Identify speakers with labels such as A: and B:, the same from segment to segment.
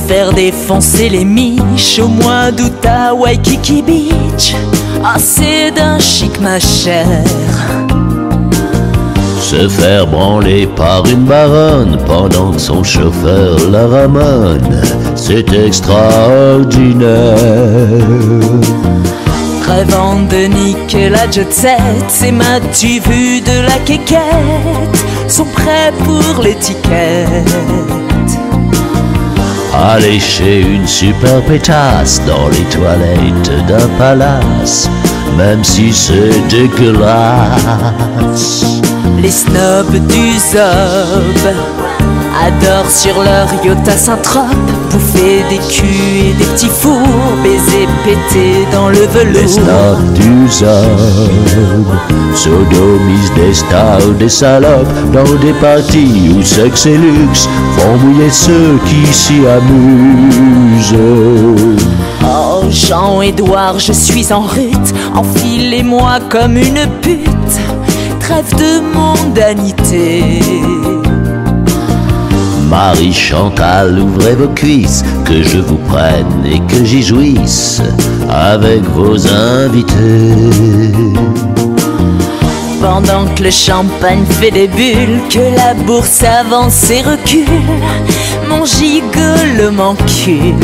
A: faire défoncer les miches au mois d'août à Waikiki Beach. Ah, c'est d'un chic ma chère.
B: Se faire branler par une baronne pendant que son chauffeur la ramène, c'est extraordinaire.
A: Rêvant de niquer la jet set, ces m'as-tu vu de la quéquette sont prêts pour l'étiquette.
B: Aller chez une super pétasse dans les toilettes d'un palace, même si c'est dégueulasse.
A: Les snobs du Zob adorent sur leur yacht à Saint-Trope bouffer des culs et des petits fours, baiser péter dans le velours.
B: Les snobs du Zob sodomisent des stars ou des salopes dans des parties où sexe et luxe font mouiller ceux qui s'y amusent.
A: Oh Jean-Édouard, je suis en rut, enfilez-moi comme une pute, trêve de mondanité.
B: Marie-Chantal, ouvrez vos cuisses, que je vous prenne et que j'y jouisse avec vos invités.
A: Pendant que le champagne fait des bulles, que la bourse avance et recule, mon gigolo m'encule.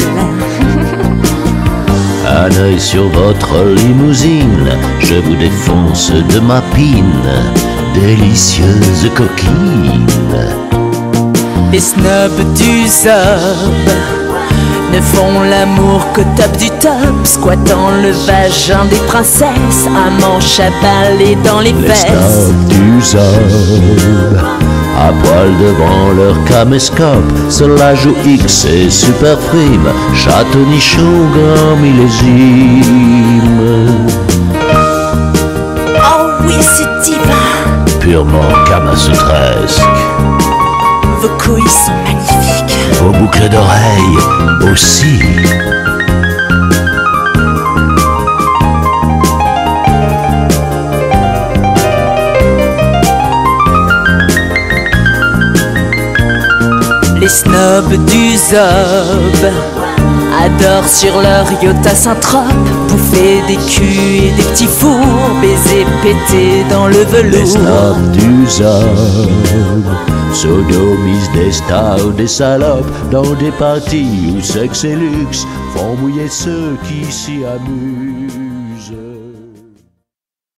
B: Un œil sur votre limousine, je vous défonce de ma pine, délicieuse coquine.
A: Les snobs du Zob ne font l'amour qu'au top du top, squattant le vagin des princesses, à manche à balai dans les fesses.
B: Les snobs du Zob, à poil devant leur caméscope, se la joue X et super prime, château nichon grand millésime.
A: Oh oui, c'est divin,
B: Purement kamasutresque.
A: vos couilles sont magnifiques,
B: Vos boucles d'oreilles aussi.
A: les snobs du Zob adorent sur leur yacht à Saint-Trope bouffer des culs et des petits fours, baiser péter dans le velours.
B: Les snobs du Zob sodomisent des stars ou des salopes dans des parties où sexe et luxe font mouiller ceux qui s'y amusent.